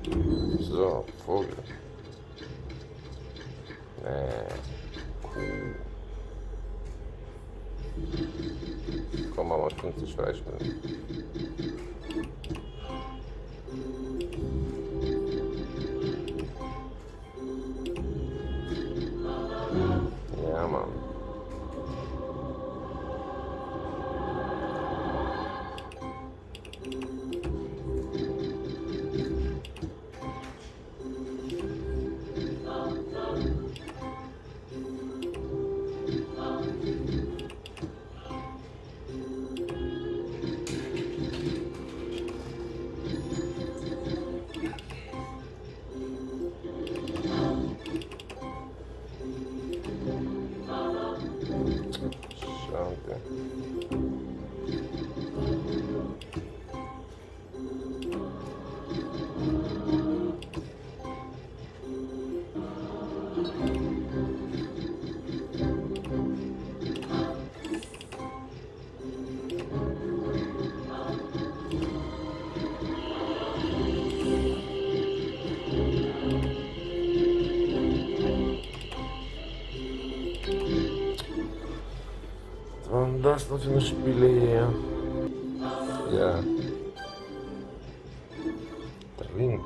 So, Vogel. Kuh. Komm, Mama, 50 Freispielen. Ja, Mann. Schade. Was waren das noch für eine Spiele hier? Ja. Der Ring.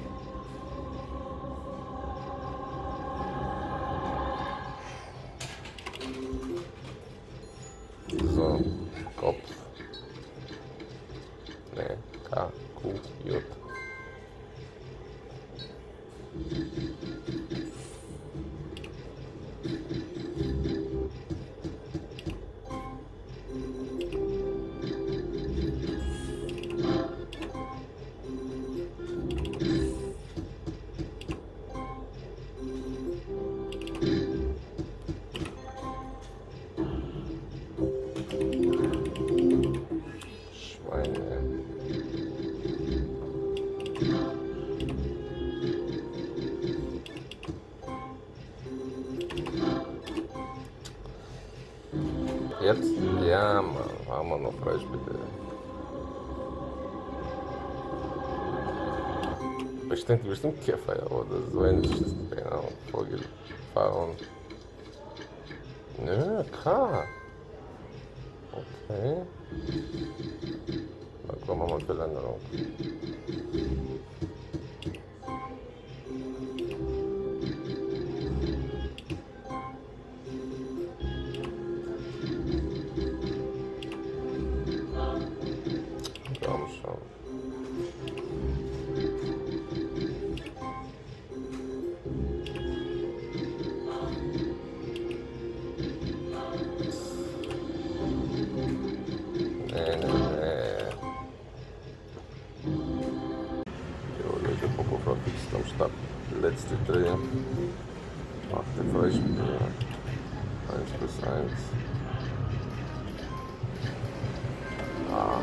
So, Kopf. Ne, K, Q, J. Schweine. Jetzt? Ja, Mann. Haben wir noch Beispiele. Bestimmt Käfer oder so ähnliches. Keine Ahnung. Vogel. Fahren. Nö, K. Okay. Da kommen wir mal Verlängerung. Komm schon. Fix am Start. Letzte Dreh. Achte Freispiele. 1+1. Ah.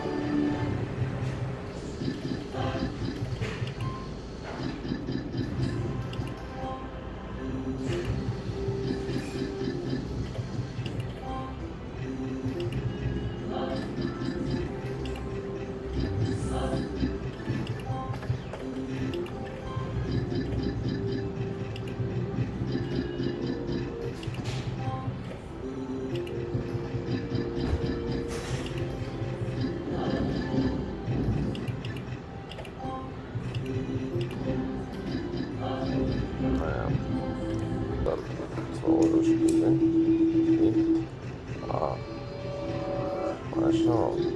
Naja, dann 2 Euro spielen. Nicht. Ah, mal schauen.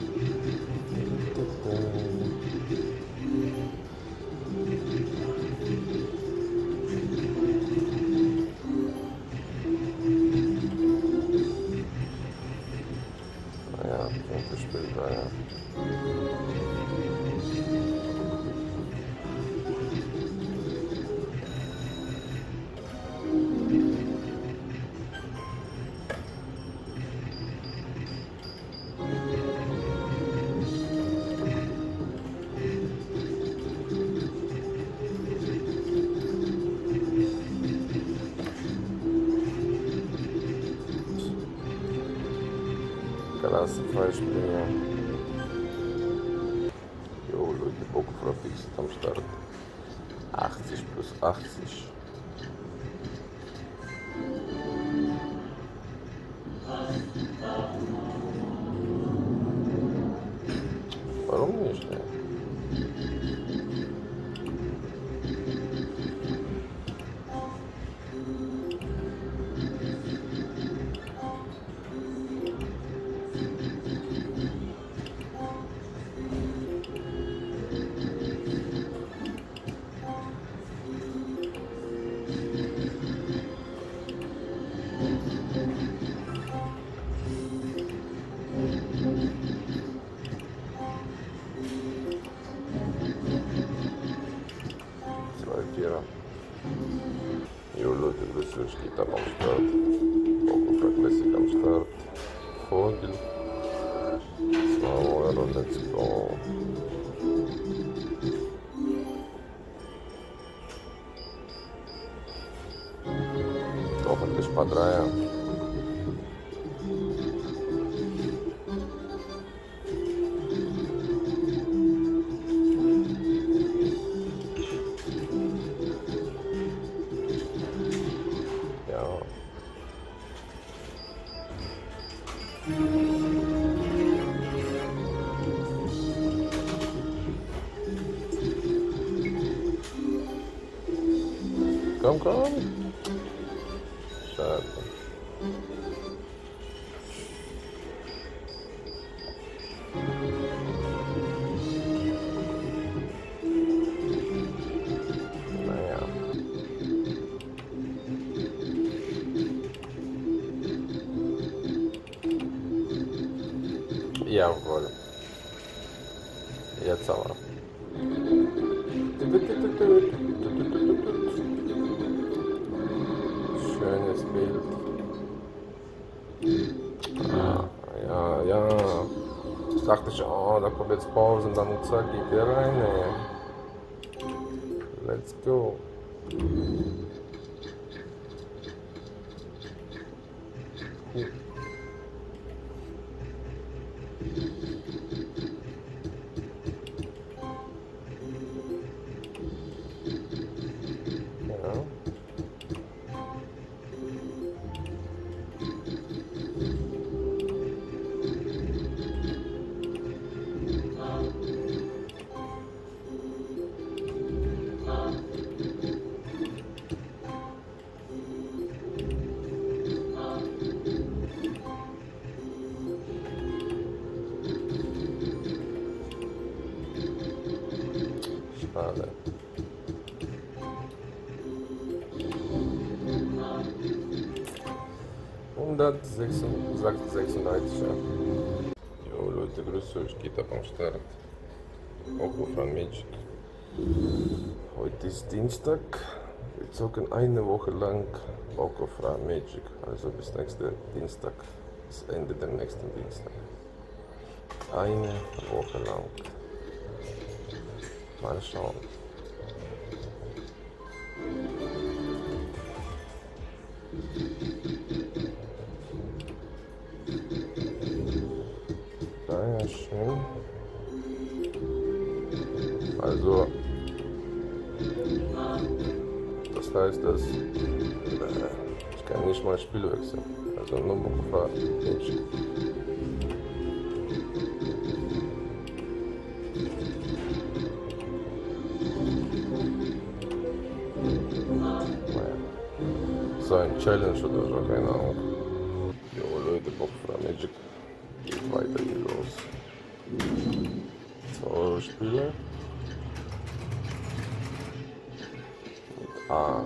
Naja, 5 Spiel 3, ja. Klasse Freispiel. Jo, Leute, Bock auf Fix am Start. 80 plus 80. Warum nicht? Ne? Jo Leute, grüß euch, geht am Start. Poco Classic am Start. Vogel. 2 €, let's go. Hoffentlich ein paar Dreier. Ja. Komm, komm. Schade. Naja. Jawohl. Jetzt aber. Schönes Bild. Ah, ja, ja. Ich dachte schon, oh, da kommt jetzt Pause und dann zack, geht der rein. Ey. Let's go. Ja. Schade. Sagt 96, ja. Jo Leute, grüß euch, geht ab am Start. Poco von Magic. Heute ist Dienstag. Wir zocken eine Woche lang Poco von Magic. Also bis nächsten Dienstag. Bis Ende der nächsten Dienstag. Eine Woche lang. Mal schauen. Ja, schön. Also, das heißt, dass ich kann nicht mal Spiel wechseln. Also nur Poco Magic. So ein Challenge oder so, keine Ahnung. Jo Leute, Poco Magic. Geht weiter hier los. 2 € Spiele. Mit A.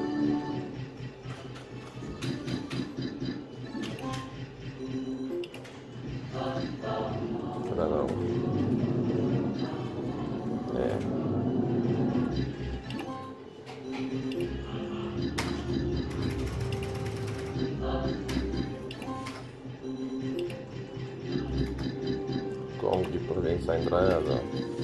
Keine Ahnung. Nee. Komm, gib mir wenigstens ein Dreier da.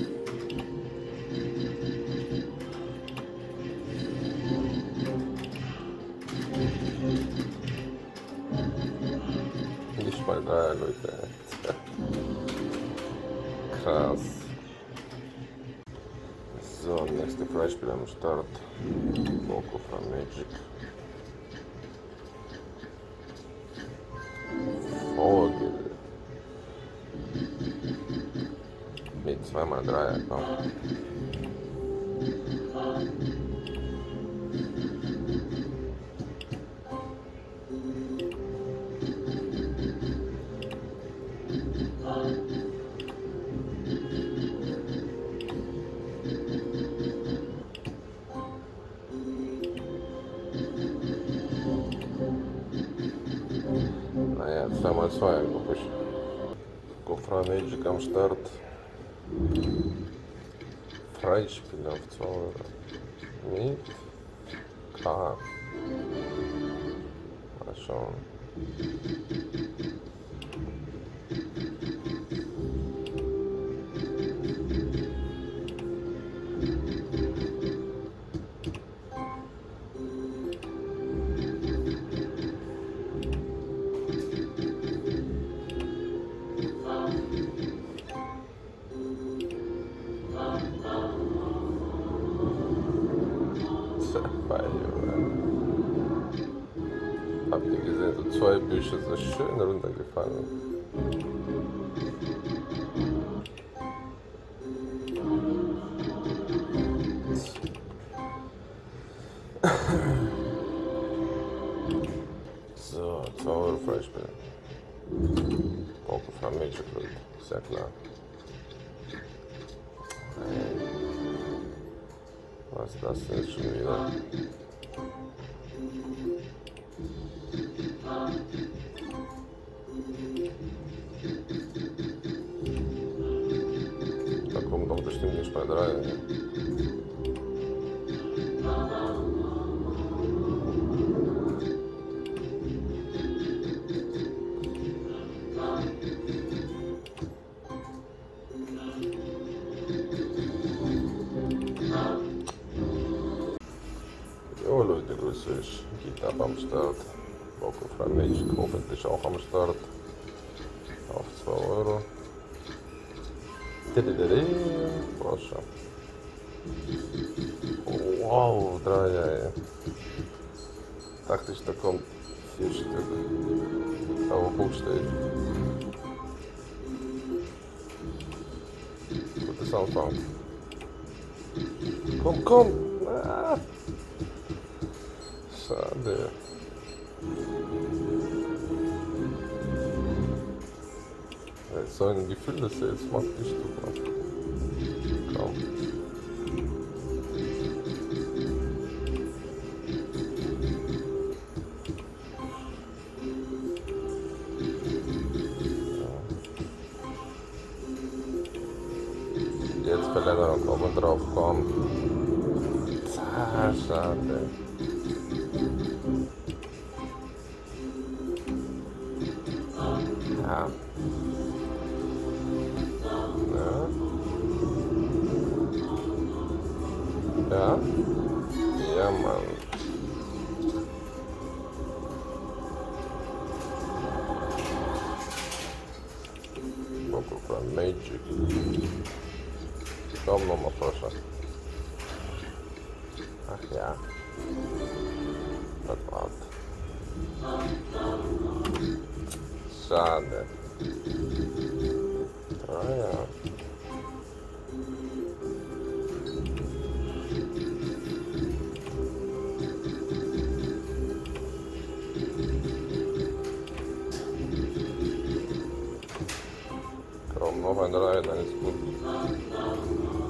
Nicht mal Dreier, Leute. Krass. So, nächste Freispiel am Start. Boko from Magic. Vogel. Mit 2x3, komm. Naja, 2x2 glaube ich. Kofra Magic am Start. Freispiel auf 2 Euro. Mit K. Mal schauen. Habt ihr gesehen, so 2 Bücher so schön runtergefallen. So, 2 Euro Freispiel. Boko from Magic, sehr klar. Was ist das denn schon wieder? Da kommt doch bestimmt nicht bei 3. Jo Leute, grüß euch. Geht ab am Start. Boko from Magic, hoffentlich auch am Start. Auf 2 Euro. Proszę. Wow, 3 Eier. Dachte ich, da kommt 4 Stück. Aber Buch steht. Gutes Anfang. Komm, komm! Ah. Schade. So ein Gefühl, dass er jetzt macht, die Stück. Komm. Jetzt Verlängerung oben drauf, komm. Ah, schade. Ja. Ja? Ja, Mann. Boko from Magic. Komm nochmal, proszę. Ach ja. Das war's. Schade. Ah ja. Komm, noch ein 3, dann ist gut.